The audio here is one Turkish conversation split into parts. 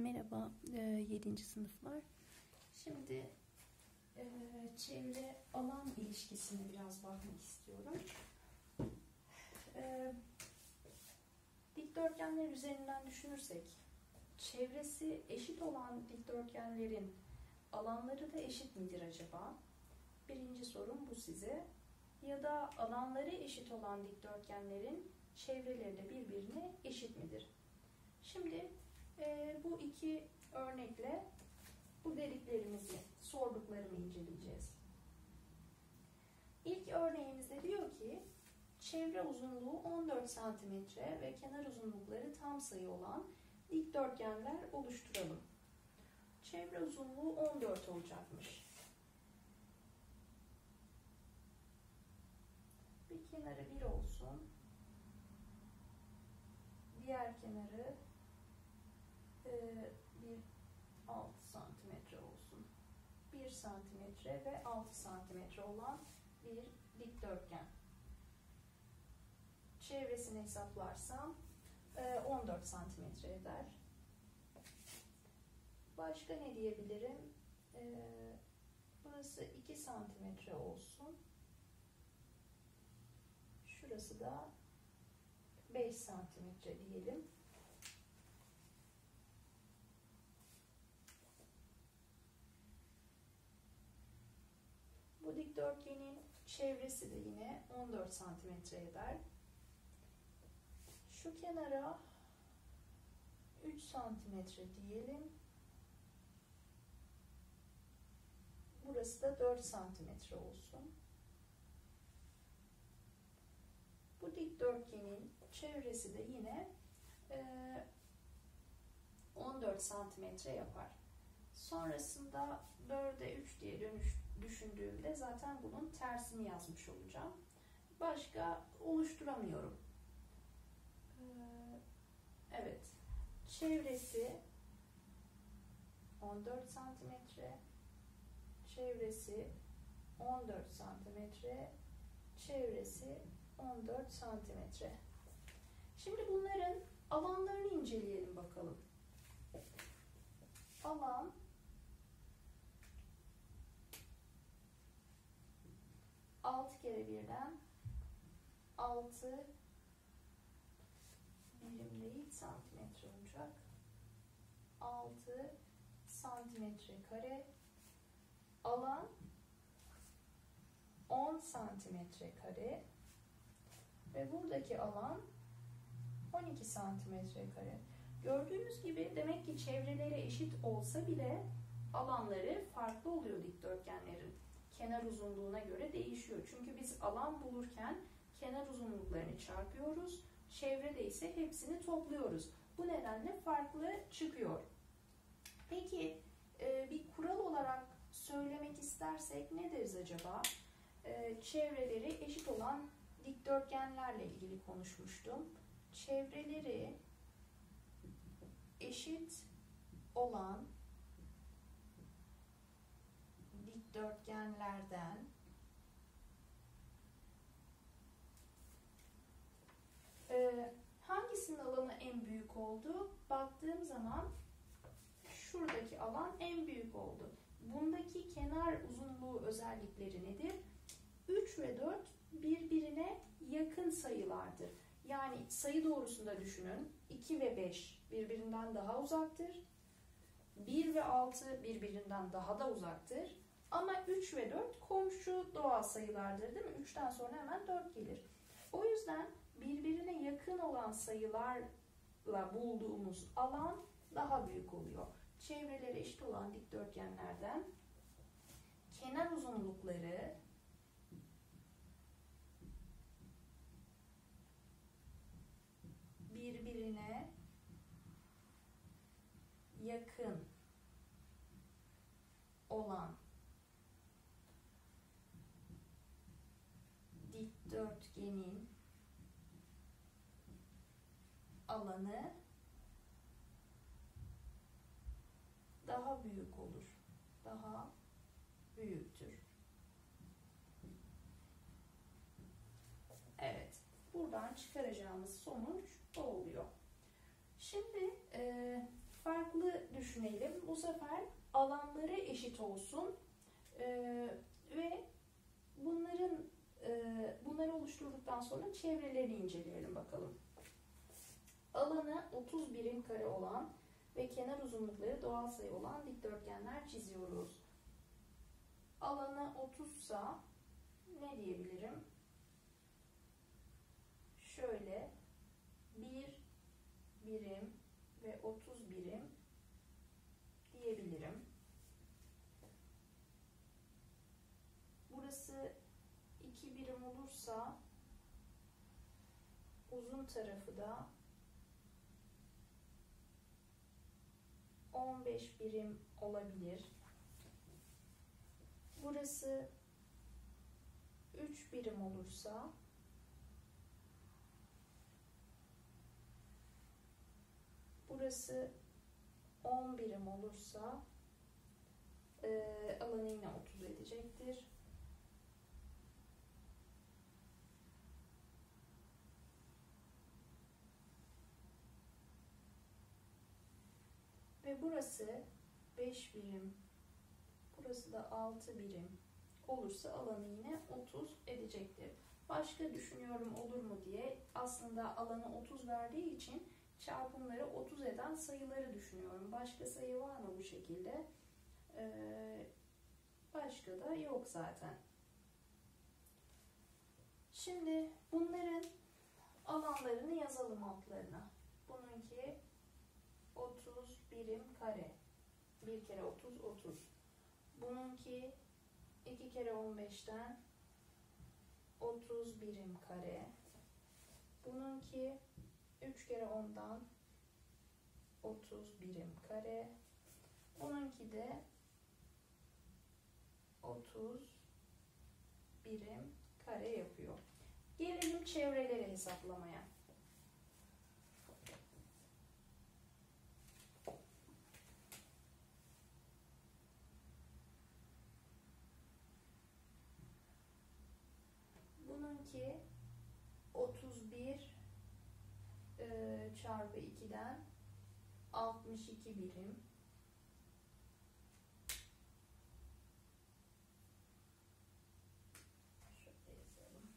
Merhaba 7. sınıflar. Şimdi çevre alan ilişkisine biraz bakmak istiyorum. Dikdörtgenler üzerinden düşünürsek, çevresi eşit olan dikdörtgenlerin alanları da eşit midir acaba? Birinci sorum bu size. Ya da alanları eşit olan dikdörtgenlerin çevreleri de birbirine eşit midir? Şimdi bu iki örnekle bu dediklerimizi, sorduklarımı inceleyeceğiz. İlk örneğimizde diyor ki, çevre uzunluğu 14 cm ve kenar uzunlukları tam sayı olan dikdörtgenler oluşturalım. Çevre uzunluğu 14 olacakmış. Bir kenarı 1 olsun. Diğer kenarı 6 cm olsun. 1 cm ve 6 cm olan bir dikdörtgen. Çevresini hesaplarsam 14 cm eder. Başka ne diyebilirim? Burası 2 cm olsun. Şurası da 5 cm diyelim. Bu dikdörtgenin çevresi de yine 14 cm eder. Şu kenara 3 cm diyelim. Burası da 4 cm olsun. Bu dikdörtgenin çevresi de yine 14 cm yapar. Sonrasında 4'e 3 diye düşündüğümde zaten bunun tersini yazmış olacağım. Başka oluşturamıyorum. Evet. Çevresi 14 cm, çevresi 14 cm, çevresi 14 cm. Şimdi bunların alanlarını inceleyelim bakalım. Alan 6 kere 1'den 6 birim değil santimetre olacak. 6 santimetre kare. Alan 10 santimetre kare. Ve buradaki alan 12 santimetre kare. Gördüğünüz gibi demek ki çevreleri eşit olsa bile alanları farklı oluyor dikdörtgenlerin. Kenar uzunluğuna göre değişiyor. Çünkü biz alan bulurken kenar uzunluklarını çarpıyoruz. Çevrede ise hepsini topluyoruz. Bu nedenle farklı çıkıyor. Peki bir kural olarak söylemek istersek ne deriz acaba? Çevreleri eşit olan dikdörtgenlerle ilgili konuşmuştum. Çevreleri eşit olan dikdörtgenlerden hangisinin alanı en büyük oldu? Baktığım zaman şuradaki alan en büyük oldu. Bundaki kenar uzunluğu özellikleri nedir? 3 ve 4 birbirine yakın sayılardır. Yani sayı doğrusunda düşünün. 2 ve 5 birbirinden daha uzaktır. 1 ve 6 birbirinden daha da uzaktır. Ama 3 ve 4 komşu doğal sayılardır, değil mi? 3'ten sonra hemen 4 gelir. O yüzden birbirine yakın olan sayılarla bulduğumuz alan daha büyük oluyor. Çevreleri eşit olan dikdörtgenlerden kenar uzunlukları birbirine yakın olan dikdörtgenin alanı daha büyük olur. Daha büyüktür. Evet. Buradan çıkaracağımız sonuç o oluyor. Şimdi farklı düşünelim. Bu sefer alanları eşit olsun ve bunları oluşturduktan sonra çevrelerini inceleyelim bakalım. Alanı 30 birim kare olan ve kenar uzunlukları doğal sayı olan dikdörtgenler çiziyoruz. Alanı 30 sa ne diyebilirim? Şöyle 1 birim ve 30 birim diyebilirim. Burası 2 birim olursa uzun tarafı da 15 birim olabilir. Burası 3 birim olursa burası 10 birim olursa alanı yine 30 edecektir. Ve burası 5 birim, burası da 6 birim olursa alanı yine 30 edecektir. Başka düşünüyorum olur mu diye, aslında alanı 30 verdiği için çarpımları 30 eden sayıları düşünüyorum. Başka sayı var mı bu şekilde? Başka da yok zaten. Şimdi bunların alanlarını yazalım altlarına. Bununki 30 birim kare. 1 kere 30, 30. Bununki 2 kere 15'ten 30 birim kare. Bununki 3 kere 10'dan 30 birim kare. Bununki de 30 birim kare yapıyor. Gelelim çevreleri hesaplamaya. Bununki 31 çarpı 2'den 62 birim. Şöyle yazalım.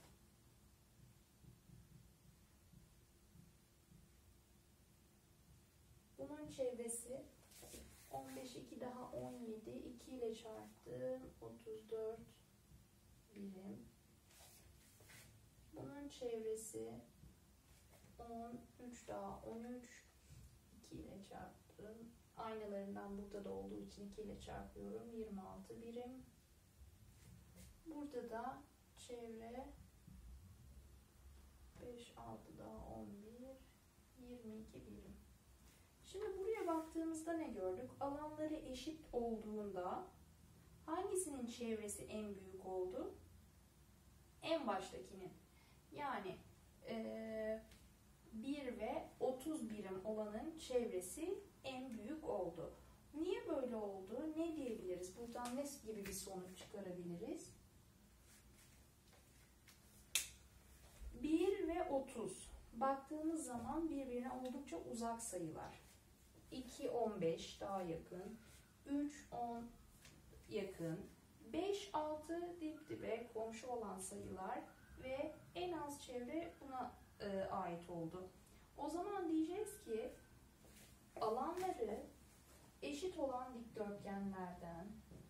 Bunun çevresi 15, 2 daha 17, 2 ile çarptım 34 birim. Bunun çevresi 10, 3 daha 13, 2 ile çarptım. Aynalarından burada da olduğu için 2 ile çarpıyorum. 26 birim. Burada da çevre 5, 6 daha 11, 22 birim. Şimdi buraya baktığımızda ne gördük? Alanları eşit olduğunda hangisinin çevresi en büyük oldu? En baştakinin. Yani 1 ve 30 birim olanın çevresi en büyük oldu. Niye böyle oldu? Ne diyebiliriz? Buradan ne gibi bir sonuç çıkarabiliriz? 1 ve 30. Baktığımız zaman birbirine oldukça uzak sayılar. 2, 15 daha yakın. 3, 10 yakın. 5, 6 dip dibe komşu olan sayılar ve en az çevre buna ait oldu. O zaman diyeceğiz ki alanları eşit olan dikdörtgenlerden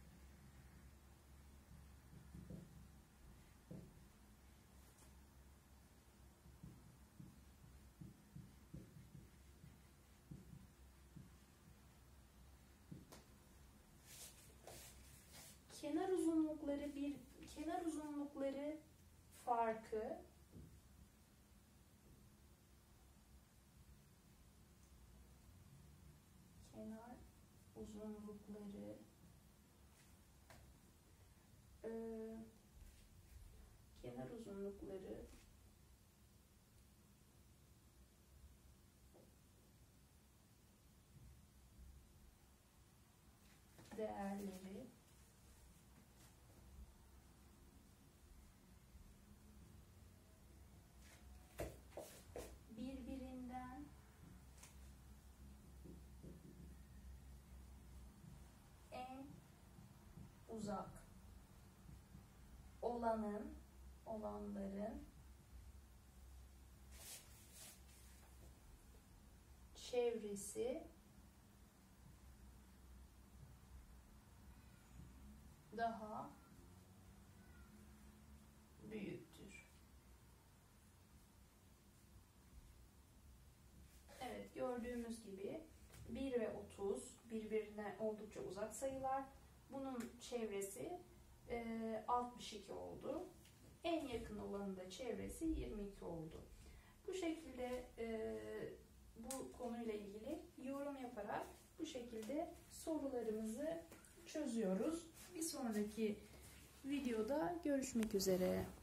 kenar uzunlukları farkı kenar uzunlukları değerleri birbirinden uzak olanların çevresi daha büyüktür. Evet, gördüğümüz gibi 1 ve 30 birbirine oldukça uzak sayılar. Bunun çevresi 62 oldu. En yakın olanın da çevresi 22 oldu. Bu şekilde bu konuyla ilgili yorum yaparak bu şekilde sorularımızı çözüyoruz. Bir sonraki videoda görüşmek üzere.